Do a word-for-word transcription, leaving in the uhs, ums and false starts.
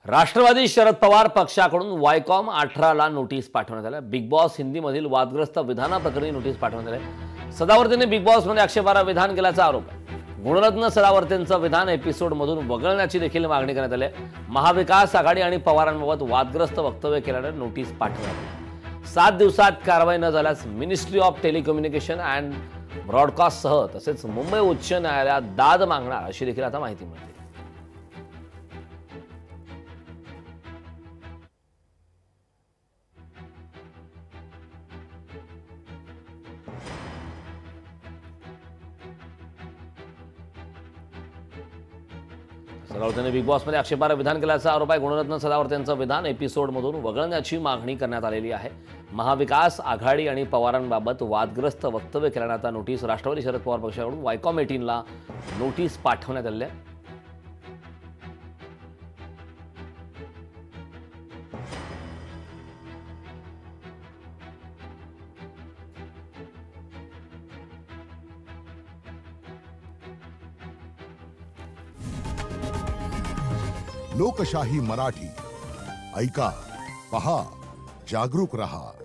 राष्ट्रवादी शरद पवार पक्षाकडून वायकॉम अठरा ला नोटीस पाठवण्यात आली। बिग बॉस हिंदीमधील वादग्रस्त विधानाप्रकरणी नोटीस पाठवण्यात आली। सदावर्तेने बिग बॉसमध्ये आक्षेपार्ह विधान केल्याचा आरोप आहे। गुणरत्न सदावर्तेंचं विधान एपिसोडमधून वगळण्याची देखील मागणी करण्यात आली आहे। महाविकास आघाडी आणि पवारांबाबत वादग्रस्त वक्तव्य केल्याने नोटीस पाठवण्यात आली। सात दिवसात कारवाई न झाल्यास मिनिस्ट्री ऑफ टेलिकम्युनिकेशन अँड ब्रॉडकास्टसह तसेच मुंबई उच्च न्यायालयात दाद मागणार अशी देखील आता माहिती मिळते। सदावर्तेने बिग बॉसमध्ये आक्षेपार्ह विधान केल्याचा आरोप आहे। गुणरत्न सदावर्तेंचं विधान एपिसोडमधून वगळण्याची मागणी करण्यात आलेली आहे। महाविकास आघाडी आणि पवारांबाबत वादग्रस्त वक्तव्य केल्याने आता नोटीस राष्ट्रवादी शरद पवार पक्षाकडून वायकॉम अठरा ला नोटीस पाठवण्यात आली आहे। लोकशाही मराठी ऐका, पहा, जागरूक रहा।